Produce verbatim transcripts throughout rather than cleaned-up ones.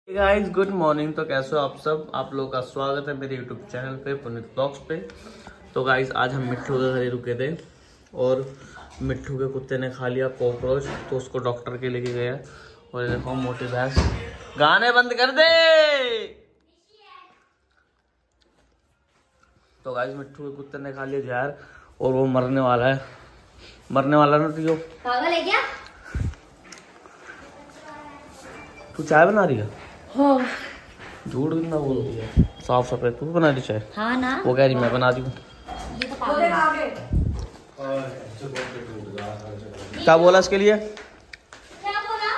Guys good morning. तो कैसे हो आप सब? आप लोगों का स्वागत है मेरे यूट्यूब चैनल पे पुनीत ब्लॉग्स पे। तो गाइस आज हम मिट्ठू के घर ही रुके थे और मिट्ठू के कुत्ते ने खा लिया कॉकरोच, तो उसको डॉक्टर के लेके गया। और ये देखो मोटी भैंस, गाने बंद कर दे। तो गाइस मिट्ठू के कुत्ते ने खा लिया जहर और वो मरने वाला है। मरने वाला ना तो पागल है क्या? तू चाय बना रही है? हाँ। झूठ कितना बोल रही है? साफ सफाई तू बना रही चाय? हाँ ना। वो कह रही मैं बना दी हूँ। ये तो पागल है। क्या बोला इसके लिए? क्या बोला?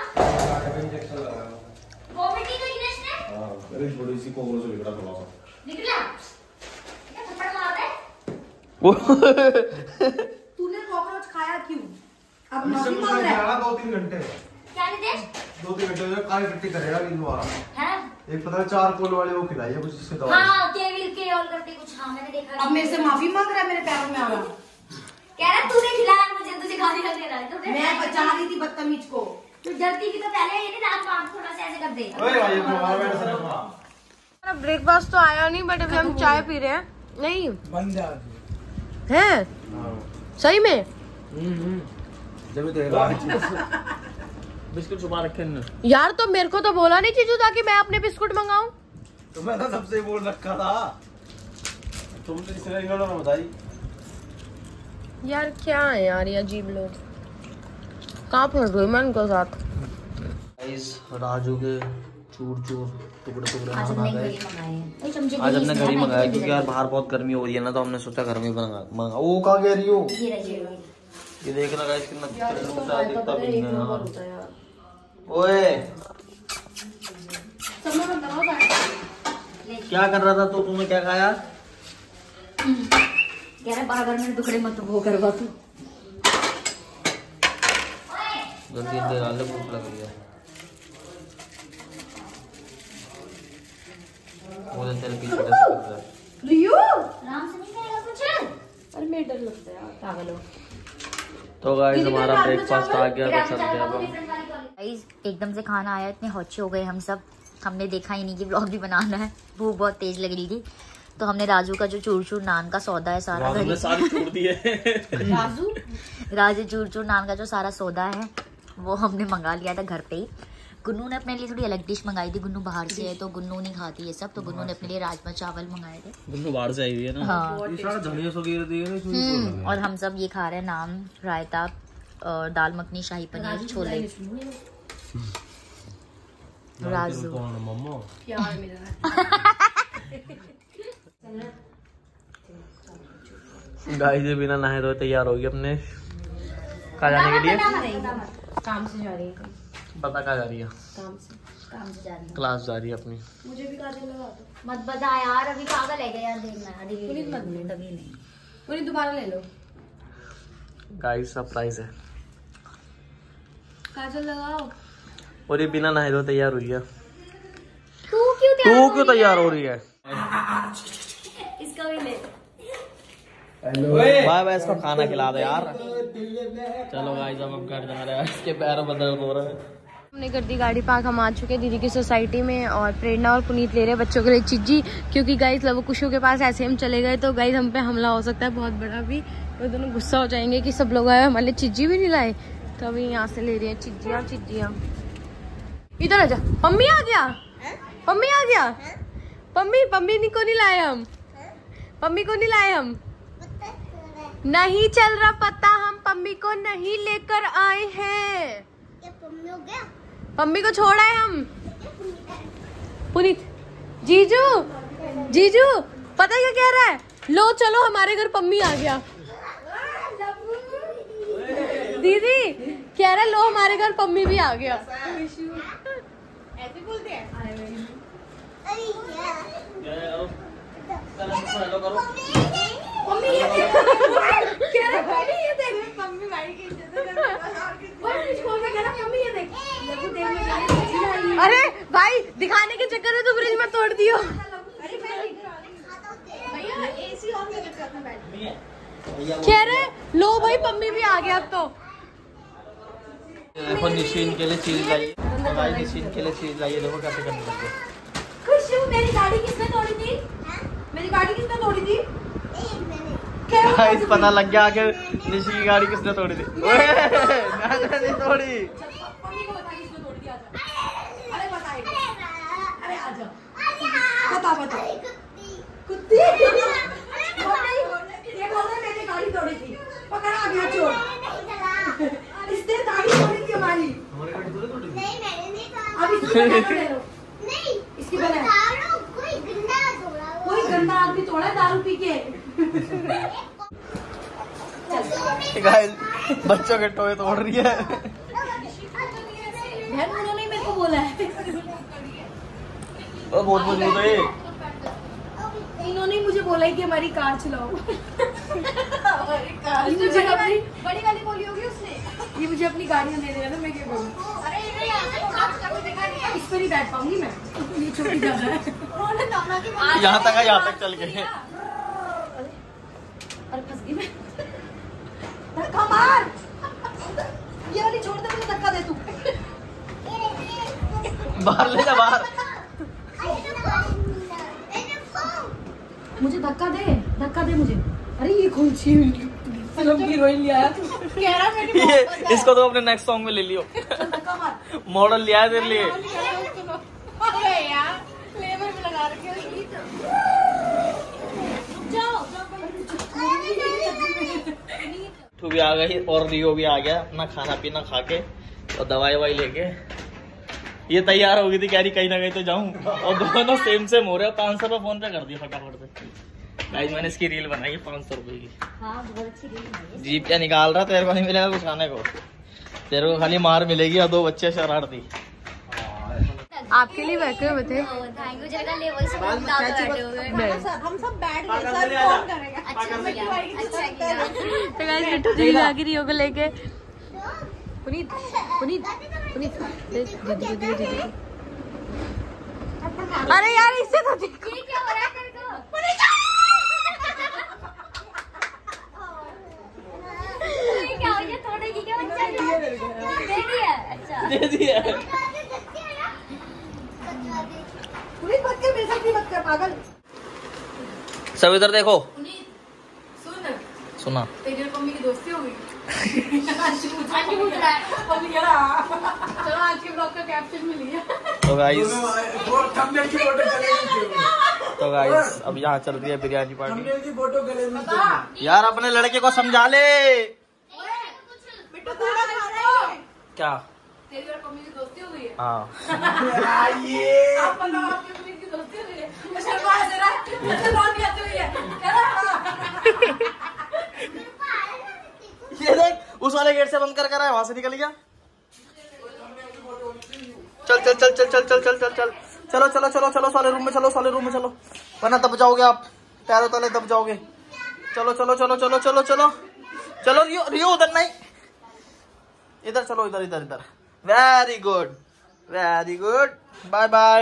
वोमिटिंग का इंजेक्शन है? हां, मेरी थोड़ी सी कोकरोच निकला थोड़ा सा। निकला? क्या थप्पड़ मार रहा है? वो तूने कॉकरोच खाया क्यों? अब माफी मांग रहा है। दो तीन घंटे क्या नितेश? दो तीन घंटे में काली टट्टी करेगा भी दोबारा। हैं? एक पता है चार कोल वाले वो खिलाई है कुछ इससे दवा। हाँ, केविल के और करते कुछ। हाँ मैंने देखा। अब मेरे से माफी मांग रहा है, मेरे पैरों में आ रहा। कह रहा तूने खिलाया मुझे, तुझे गाली दे रहा है। तूने मैं बचा रही थी बदतमीज को। तू डरती भी तो पहले ये नहीं रात को आंख थोड़ा सा ऐसे कर दे। ओए भाई अपना मार बैठ सर अपना। हमारा ब्रेकफास्ट तो आया नहीं, बट अभी हम चाय पी रहे हैं। नहीं है सही में। जब तो बिस्कुट छुपा रखे हैं यार, तो मेरे को तो बोला नहीं चीजू ताकि मैं अपने बिस्कुट मंगाऊं। तो मैं तो सबसे बोल रखा था, तुमने इसने इन्होंने बताई। यार क्या है यार, ये अजीब लोग। कहाँ फंस गई मैं इनके साथ। गाइस राजू के चूर चूर टुकड़े टुकड़े आज हम आ हमने गए। घड़ी मंगाए हैं। ओए चमचे आज की हमने इसमें घड़ी ना मंगाया मैगी क्योंकि यार बाहर बहुत गर्मी हो रही है ना, तो हमने सोचा घर में बना मंगा। वो कहाँ कह रही हो? ये रही। ये देखना गाइस कितना दिखता भी है। ओए क्या कर रहा था तो तुमने क्या खाया? कह रहा बार बार मेरे टुकड़े मत वो करवा तू। जल्दी जल्दी डाल ले, भूख लग रही है। वो तेरे पीछे कैसे कर रहा है? रियो आराम से नहीं करेगा कुछ। अरे मेरे डर लगता है यार, पागल हो। तो गाइस हमारा ब्रेकफास्ट आ गया, तो चलते हैं अब हम। गाइस एकदम से खाना आया, इतने हौचे हो गए हम सब। हमने देखा ही नहीं कि व्लॉग भी बनाना है, भूख बहुत तेज लग रही थी। तो हमने राजू का जो चूर चूर नान का सौदा है सारा घर सारी छोड़ दी है। राजू राजू चूर चूर नान का जो सारा सौदा है वो हमने मंगा लिया था घर पे ही। गुन्नू ने अपने लिए थोड़ी अलग डिश मंगाई थी, गुन्नू बाहर से है तो गुन्नू नहीं खाती ये सब, तो गुन्नू ने अपने लिए राजमा चावल मंगाए थे। गुन्नू बाहर से आई हुई है ना। हाँ। ये सारा धनिया वगैरह दिए ना इसमें। हम्म, और हम सब ये खा रहे हैं नान, रायता और दाल मखनी, शाही पनीर, छोले। राजू प्यार मेरा। गाइस ये बिना नहाए धोए तैयार होगी अपने कहाँ जाने के लिए। काम से जा रही है। पता कहाँ जा रही है? काम से काम से जा रही हूँ। क्लास जा रही है अपनी। मुझे भी काजल लगा दो। मत बता यार, अभी पागल है क्या यार, देखना अभी पुनीत मत बोल। तभी नहीं। पुनीत दोबारा ले लो। गाइस सरप्राइज है। काजल लगाओ। और ये बिना नहाए धोए तैयार हुई है। तू क्यों तू तैयार क्यों तैयार हो रही है? इसका भी ले। बाय बाय, इसको खाना खिला दो यार। चलो गाइस अब हम घर जा रहे हैं, इसके पैर में दर्द हो रहा है। हमने कर दी गाड़ी पार्क, हम आ चुके हैं दीदी की सोसाइटी में और प्रेरणा और पुनीत ले रहे हैं बच्चों के लिए चिज्जी, क्योंकि गाइस लव कुशों के पास ऐसे हम चले गए तो गाइस हम पे हमला हो सकता है बहुत बड़ा भी। वो दोनों गुस्सा हो जाएंगे कि सब लोग आए हमारे लिए चिज्जी भी नहीं लाए, तो अभी यहाँ से ले रही है चिज्जियाँ चिज्जियाँ। इधर आ जा, पम्मी आ गया, पम्मी आ गया, पम्मी पम्मी को नहीं लाए हम, पम्मी को नहीं लाए हम, नहीं चल रहा पता, हम पम्मी को नहीं लेकर आए हैं। पम्मी हो गया? पम्मी को छोड़ा है हम। पुनीत जीजू जीजू पता है क्या कह रहा है? लो चलो हमारे घर पम्मी आ गया। दीदी कह रहा है लो हमारे घर पम्मी भी आ गया। ऐसे बोलते हैं। मम्मी ये देख, कह रहा मम्मी ये देख, मम्मी भाई की इज्जत कर रहा है। और स्कूल में कह रहा मम्मी ये देख, लघु देख में जा रही है। अरे भाई दिखाने के चक्कर में तो फ्रिज में तोड़ दियो। अरे भैया एसी ऑन करके करना बैठ। कह रहे लो भाई पम्मी भी आ गया अब तो। देखो निशीन के लिए चीज लाइए, तो भाई निशीन के लिए चीज लाइए, देखो कैसे करने लगे। खुशबू मेरी गाड़ी किसने तोड़ी थी? मेरी गाड़ी किसने तोड़ी थी? गाइस पता लग गया कि निशी की गाड़ी किसने तोड़ी थी। मैंने नहीं तोड़ी। मम्मी को बता किसने तोड़ी थी, आजा। अरे बताइए, अरे आजा, बता बता। कुत्ती ये बोल रहे मैंने गाड़ी तोड़ी थी, पकड़ा आ गया चोर। इसने गाड़ी तोड़ी थी हमारी। हमारी गाड़ी तूने तोड़ी थी? अब इसकी बना ले लो। इसकी बना कोई गंदा आदमी तोड़ा है दारू पी के। गाइस बच्चों के टोए तोड़ रही है। बहन उन्होंने मेरे को बोला है, ओ बहुत मजबूत है ये। इन्होंने मुझे बोला है कि हमारी कार चलाओ। हमारी कार मुझे अपनी बड़ी गाड़ी बोली होगी उसने। ये मुझे अपनी गाड़ियाँ दे देगा ना, मैं क्या करूँ? इस पर ही बैठ पाऊंगी मैं, ये छोटी ज्यादा है। यहाँ तक है, यहाँ तक चल गए। अरे फंस गई मैं। धक्का मार, ये वाली छोड़ दे, मुझे धक्का दे तू। बाहर ले जा, बाहर। मुझे धक्का दे, धक्का दे मुझे। अरे ये कौन सी फिल्म की हीरोइन लिया है तू? कह रहा मेरी ये इसको तो अपने नेक्स्ट सॉन्ग में ले लियो। धक्का मार। मॉडल लिया है तेरे लिए। अरे यार फ्लेवर में लगा रखे हो। जाओ तू भी आ गई और रियो भी आ गया अपना खाना पीना खा के और दवाई ववाई लेके। ये तैयार हो गई थी, कह रही कहीं ना कहीं तो जाऊं, और दोनों सेम सेम हो रहे हैं। पाँच सौ रुपये फोन पे कर दिया फटाफट से। गाइस मैंने इसकी रील बनाई है पाँच सौ रुपये की। हाँ बहुत अच्छी रील। जीप क्या निकाल रहा, तेरे को नहीं मिलेगा कुछ खाने को, तेरे को खाली मार मिलेगी और दो बच्चे शरारती। आपके लिए बैठे हुए थे। थैंक यू जगह ले वही सब बैठे हुए। हम सब बैठ गए, सर फोन करेगा। अच्छा किया, अच्छा किया। तो गाइस मिट्टू जी आ गई रियो को लेके। पुनीत पुनीत पुनीत दीदी दीदी दीदी। अरे यार इससे तो देखो ये क्या हो रहा है तेरे को? ये क्या हो गया? तोड़ेगी क्या बच्चा? दे दिया। अच्छा दे दिया। पुनीत मत कर, मेरे साथ भी मत कर पागल। सब इधर देखो। पुनीत सुन, सुना तेरी और मम्मी की दोस्ती हो गई। आज पूछ रहा है। मम्मी कह रहा चलो आज के ब्लॉग का कैप्शन मिल गया। तो गाइस वो थंबनेल की फोटो चलेगी। तो गाइस अब यहाँ चल रही है बिरयानी पार्टी। थंबनेल की फोटो गले में। यार अपने लड़के को समझा ले। बिट्टू कूड़ा खा रहे हो? क्या? तेरी और मम्मी की दोस्ती हो गई है। हाँ आइए। आप बताओ आपकी मम्मी की दोस्ती हो गई है? मैं शर्मा है जरा, मुझे लौट भी आती हुई है। कह रहा ये देख उस वाले गेट से बंद कर कर आया, वहां से निकल गया। चल चल चल चल चल चल चल चल चल चलो चलो चलो चलो साले रूम में चलो, साले रूम में चलो, वरना दब जाओगे आप, पैरों तले दब जाओगे। चलो चलो चलो चलो चलो चलो चलो रियो रियो उधर नहीं, इधर चलो, इधर इधर इधर। Very good very good, bye bye.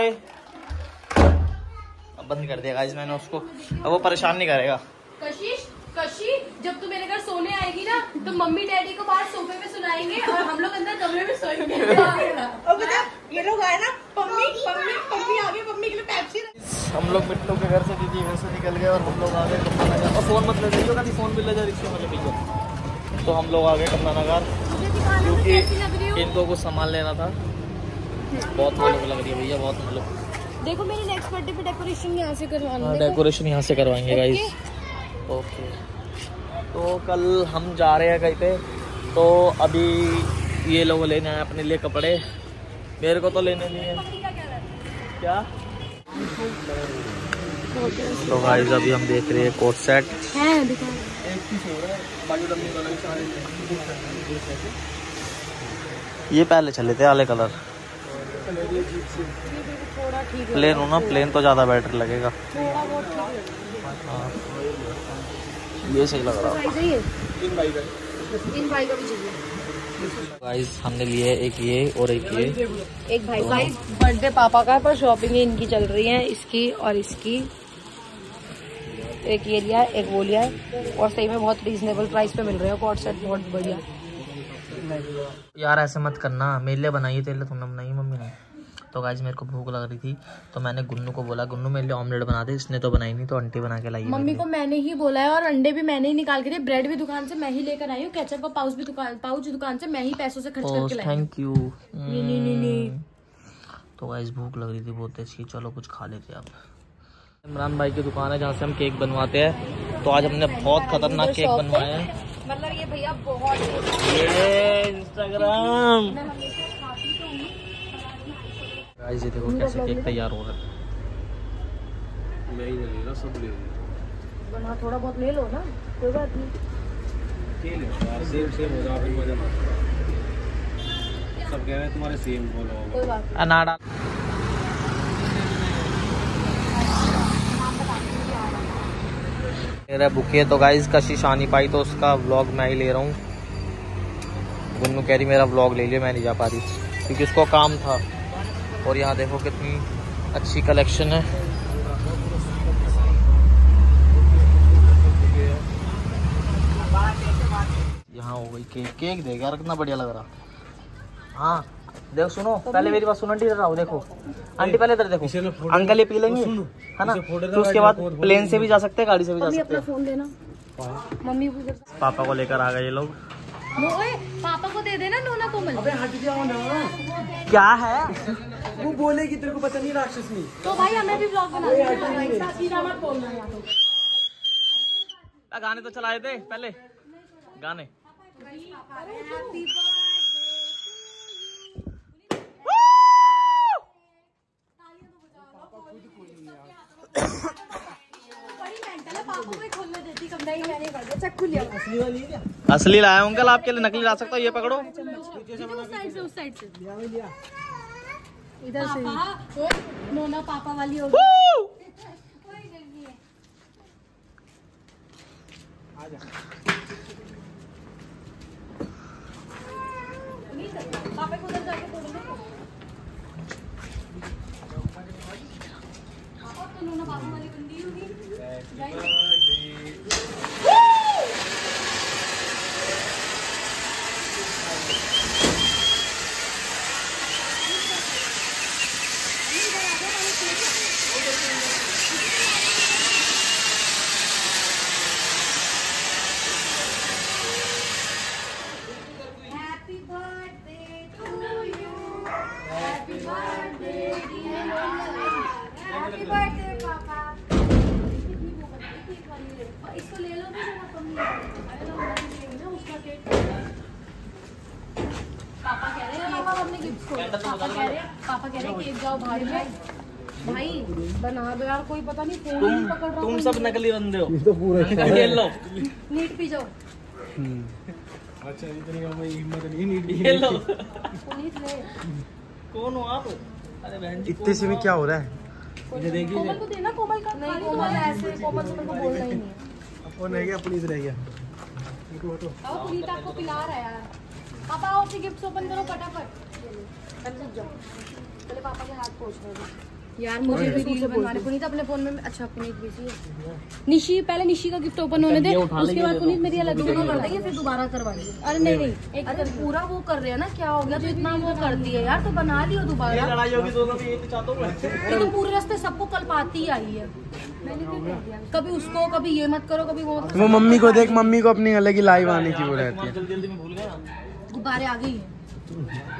अब बंद कर दिया गाइस मैंने उसको, अब वो परेशान नहीं करेगा। कशिश कशी जब तू मेरे घर सोने आएगी ना तो मम्मी डैडी को बाहर सोफे पे सुनाएंगे और हम लोग अंदर कमरे में सोएंगे। ये लोग आए ना, मम्मी मम्मी मम्मी आ गई, मम्मी के लिए पेप्सी। हम लोग मिट्टू के घर से, दीदी घर से निकल गए और हम लोग आ गए कमला नगर। और फोन मत ले जाइए, कभी फोन भी ले जाए रिक्शे में भैया। तो हम लोग आ गए कमला नगर क्योंकि इनको कुछ सामान लेना था। बहुत मेहनत लग रही है भैया, बहुत मेहनत। देखो मेरे नेक्स्ट बर्थडे पे डेकोरेशन यहाँ से करवाना है। डेकोरेशन यहाँ से करवाएंगे गाइस। ओके तो कल हम जा रहे हैं कहीं पे, तो अभी ये लोग लेने आए अपने लिए कपड़े, मेरे को तो लेने नहीं है। क्या? तो गाइस अभी हम देख रहे हैं कोट सेट है, दिखा। ये पहले चले थे वाले कलर, प्लेन हो ना, प्लेन तो ज़्यादा बेटर लगेगा। हाँ ये सही लग रहा है। तीन भाई का भी चाहिए। गाइस हमने लिए एक ये और एक ये। एक भाई गाइस बर्थडे पापा का है, पर शॉपिंग इनकी चल रही है, इसकी और इसकी। एक ये लिया, एक वो लिया, और सही में बहुत रीजनेबल प्राइस पे मिल रहे हैं कोट सेट, बहुत बढ़िया। यार ऐसे मत करना, मेरे लिए बनाइए, तेरे लिए तुमने बनाई मम्मी ने। तो गाइस मेरे को भूख लग रही थी तो मैंने गुन्नू को बोला गुन्नू मेरे लिए ऑमलेट बना दे, इसने तो बनाई नहीं तो आंटी बना के लाई। मम्मी को मैंने ही बोला है और अंडे भी मैंने ही निकाल के दिए, ब्रेड भी दुकान से मैं ही लेकर आई हूँ, केचप का पाउच भी दुकान पाउच दुकान से मैं ही पैसों से खर्च करके लाई। Thank you. नहीं नहीं नहीं नहीं। तो गाइस भूख लग रही थी बहुत अच्छी, चलो कुछ खा लेते अब। इमरान भाई की दुकान है जहाँ से हम केक बनवाते हैं, तो आज हमने बहुत खतरनाक केक बनवाए हैं। मतलब ये भैया बहुत ये इंस्टाग्राम गाइस, ये देखो कैसे केक तैयार हो रहा है। मैं ही नहीं ले रहा, सब ले रहे बना, थोड़ा बहुत ले लो ना, कोई बात नहीं। यार सेम सेम हो जाए, फिर मजा ना। सब कह रहे हैं तुम्हारे सेम बोलो, कोई बात नहीं। अनाड़ा मेरा बुके। तो गाइस कशिश आ नहीं पाई तो उसका व्लॉग मैं ही ले रहा हूँ। गुन्नू कह रही मेरा व्लॉग ले लिया, मैं नहीं जा पा रही क्योंकि उसको काम था। और यहाँ देखो कितनी अच्छी कलेक्शन है। यहाँ हो गई केक, केक देख यार कितना बढ़िया लग रहा। हाँ देखो सुनो, पहले मेरी बात सुनो आंटी, इधर आओ देखो आंटी, पहले इधर देखो, अंकल ये पी लेंगे है ना, तो उसके बाद प्लेन से भी जा सकते हैं, गाड़ी से भी जा सकते हैं। फोन देना मम्मी को। पापा को लेकर आ गए ये लोग। ओए पापा को दे देना नोना कोमल। अबे हट जाओ ना, क्या है वो बोलेगी तेरे को पता नहीं राक्षसनी। तो भाई हमें भी व्लॉग बना गाने तो चलाए थे पहले गाने। असली लाया अंकल आपके लिए, नकली ला सकता हूँ, ये पकड़ो। उस साइड से इधर से नोना पापा वाली होगी। पापा को उधर जाके फोटो देखो। पापा तो नोना पापा वाली बंदी होगी। इसको ले लो भी पापा कह रहे हैं पापा अपने गिफ्ट को पापा कह रहे हैं पापा कह रहे हैं केक जाओ बाहर में भाई बना दो यार, कोई पता नहीं फोन नहीं पकड़ रहा। तुम सब नकली बंदे हो, तो पूरा खेल लो, नीट पी जाओ। अच्छा इतनी कम हिम्मत नहीं, नीट खेल लो। पुनीत ले कौन हो आप? अरे बहन जी इतने से में क्या हो रहा है? मुझे देखिए कोमल को देना, कोमल का नहीं, कोमल ऐसे कोमल से मेरे को बोलना ही नहीं है। अपन रह गया, पुलिस रह गया। अब पुनीत आपको पिला रहा है यार। पापा आओ अपने गिफ्ट ओपन करो फटाफट, जल्दी जाओ। पहले पापा के हाथ पोंछ दो यार, मुझे भी रील बनवाने। पुनीत अपने फोन में, अच्छा पुनीत बिजी है। निशी पहले निशी का गिफ्ट ओपन होने दे, उसके बाद पुनीत मेरी अलग वीडियो कर देंगे, फिर दोबारा करवाएंगे। अरे नहीं नहीं, अरे पूरा वो कर रहे हैं ना, क्या हो गया तो इतना वो करती है यार, तो बना लियो दोबारा। लड़ाई होगी दोनों में, ये तो चाहता हूँ मैं। ये तो पूरे रास्ते सबको कल पाती ही आई है। मैंने क्या कह दिया, कभी उसको कभी ये मत करो कभी वो। वो मम्मी को देख, मम्मी को अपनी अलग ही लाइव आने की वो रहती है। जल्दी जल्दी में भूल गया। गुब्बारे आ गई है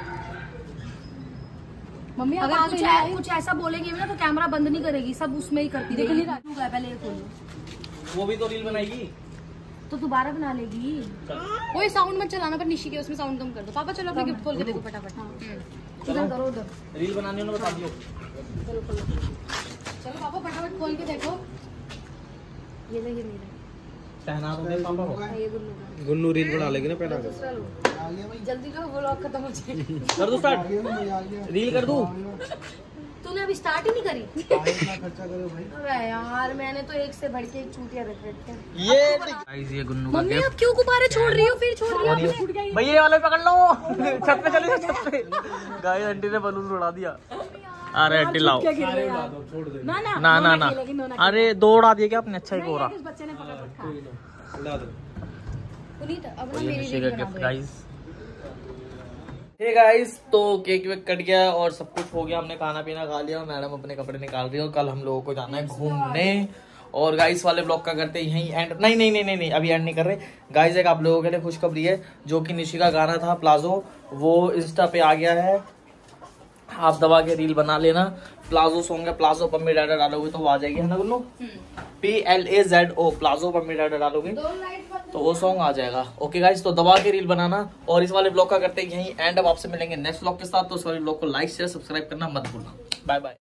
मम्मी। अगर कुछ ऐ, कुछ ऐसा बोलेंगे भी ना तो कैमरा बंद नहीं करेगी, सब उसमें ही करती रहेगी। पहले ये खोलो, वो भी तो रील बनाएगी तो दोबारा बना लेगी। कोई साउंड मत चलाना पर निशी के उसमें साउंड कम कर दो। पापा चलो अपने गिफ्ट खोल के देखो फटाफट। उधर करो, उधर रील बनाने उन्होंने बता दियो। चलो खोलो, चलो पापा फटाफट खोल के देखो। ये देखिए मेरा पहना दो मेरे पापा को। ये गुल्लू का। गुन्नू रील बना लेगी ना पहला। दूसरा लो जल्दी लो, व्लॉग खत्म हो जाए। कर दो स्टार्ट, रील कर दूं। तूने अभी स्टार्ट ही नहीं करी। खर्चा करो भाई। अरे यार मैंने तो एक से बढ़ के एक चूतिया रख रखी है। ये गाइस ये गुन्नू का मम्मी गिफ्ट। आप क्यों गुब्बारे छोड़ रही हो, फिर छोड़ रही हो? भैया ये वाला भी पकड़ लो, छत पे चले छत पे। गाइस आंटी ने बलून उड़ा दिया। अरे आंटी लाओ। छोड़ दे। ना ना ना ना ना, अरे दो उड़ा दिए क्या आपने? अच्छा ही कोरा। इस बच्चे ने पकड़ रखा है। उड़ा दो। पुनीत अब ना ये मेरी निशी का गिफ्ट गाइस। हे गाइस, तो केक वेक कट गया और सब कुछ हो गया, हमने खाना पीना खा लिया। मैडम अपने कपड़े निकाल रही है और कल हम लोगों को जाना है घूमने। और गाइस वाले ब्लॉग का करते हैं यहीं एंड। नहीं नहीं नहीं नहीं नहीं अभी एंड नहीं कर रहे गाइस। एक आप लोगों के लिए खुशखबरी है, जो कि निशी का गाना था प्लाजो, वो इंस्टा पे आ गया है। आप दबा के रील बना लेना। प्लाजो सॉन्ग है, प्लाजो पम्मी डाटा डालोगे तो वो आ जाएगी, है ना Gullu? P l a z o palazzo Pammi data डालोगे तो वो सॉन्ग आ जाएगा। ओके गाइस, तो दबा के रील बनाना। और इस वाले ब्लॉग का करते हैं यहीं एंड। अब आपसे मिलेंगे नेक्स्ट ब्लॉग के साथ। तो इस वाले ब्लॉग को लाइक शेयर सब्सक्राइब करना मत भूलना। Bye bye.